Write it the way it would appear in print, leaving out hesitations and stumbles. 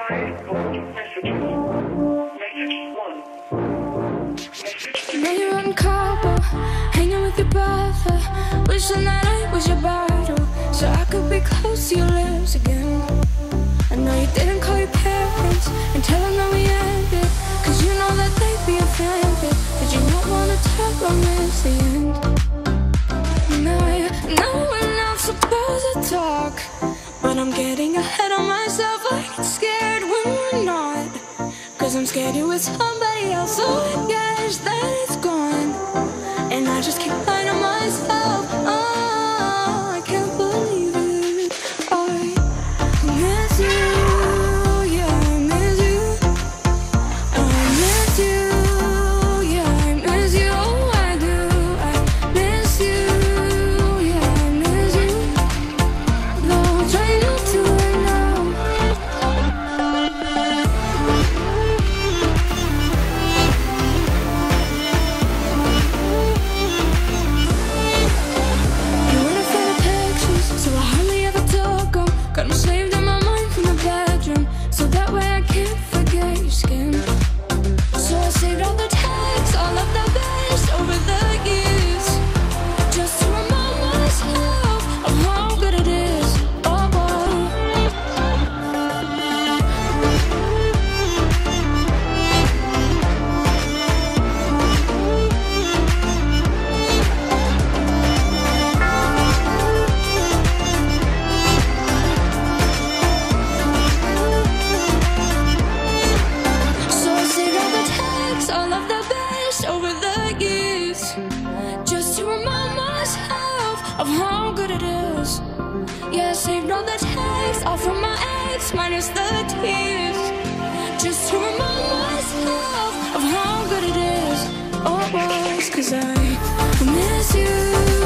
Now you're on Cabo, hanging with your brother, wishing that I was your bottle, so I could be close to your lips again. I know you didn't call your parents and tell them that we ended, cause you know that they'd be offended. Did you not wanna tell them it's the end? No, we're not supposed to talk, but I'm getting ahead of myself. I get scared when we're not, cause I'm scared you're with somebody else. So I guess that it's gone, and I just keep lying to myself. Oh, I can't believe it. I miss you, yeah, I miss you. I miss you, yeah, I miss you. Oh, I do, I miss you, yeah, I miss you. Though I try not to right now. You weren't afraid of pictures, so I hardly ever took them. Got them saved in my mind from the bedroom, so that way I can't forget your skin. So I saved all the texts, all of the best over the years, just to remind myself of how good it is. Oh, so I saved all the texts, all of the best over the years, just to remind myself of how good it is. Yeah, I saved all the texts, all from my ex, minus the tears, just to remind myself of how good it is. Oh, it was, cause I miss you.